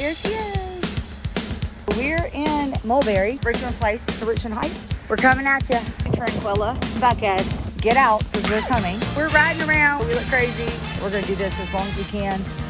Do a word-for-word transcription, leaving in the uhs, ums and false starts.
There she is. We're in Mulberry, Richmond Place, to Richmond Heights. We're coming at you. Tranquilla, Buckhead, get out because we're coming. We're riding around. We look crazy. We're going to do this as long as we can.